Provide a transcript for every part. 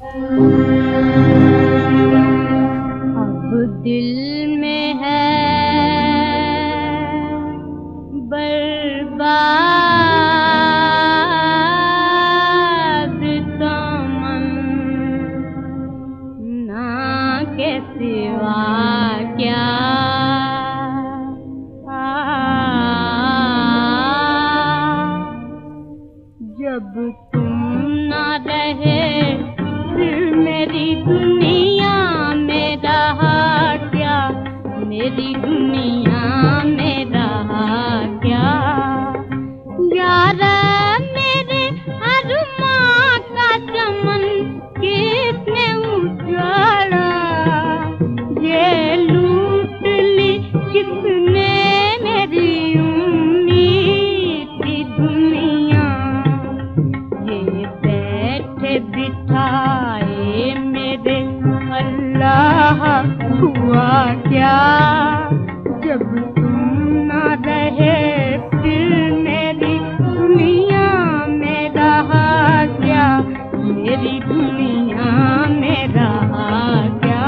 अब दिल में है बर्बाद तमन्ना के सिवा क्या। जब तुम ना रहे फिर मेरी दुनिया में रहा क्या, मेरी दुनिया में रहा क्या। यार मेरे अरमां का चमन किसने उजाड़ा, ये लूट ली किसने मेरी उम्मीद की दुनिया। ये बैठे बिठाए मेरे अल्लाह हुआ क्या। जब तुम ना रहे फिर मेरी दुनिया में रहा क्या, मेरी दुनिया में रहा क्या।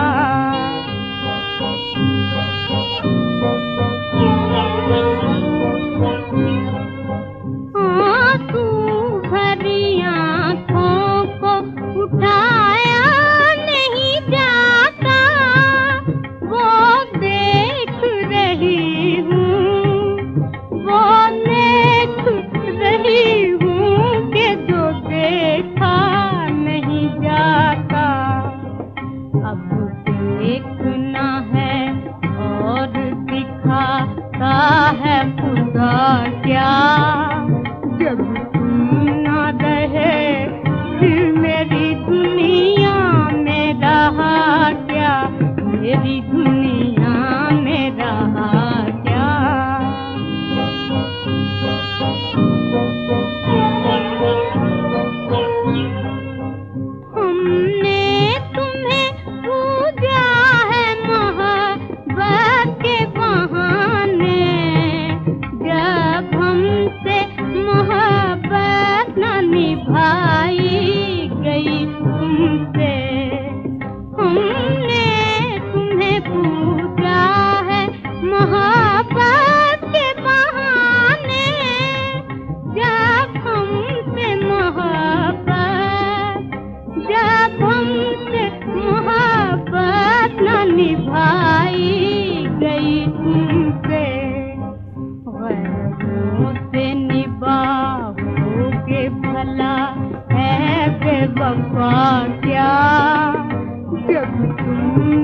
आंसू भरी आँखों को उठाया नहीं जाता, वो देख रही हूँ, वो देख रही हूँ कि जो देखा नहीं जाता। अब देखना है और दिखाता है खुदा क्या। जब तुम ना रहे फिर मेरी दुनिया में रहा क्या, मेरी दुनिया में रहा क्या। हमने तुम्हें पूजा है मोहब्बत के बहाने, जब हमसे मोहब्बत न निभाई गई तुमसे। हमने तुम्हें पूजा है मोहब्बत के बहाने, जब हमसे मोहब्बत, जब हमसे मोहब्बत न निभाई गई तुमसे। गैरों से निभाओगे भला है बेवफा क्या। जब तुम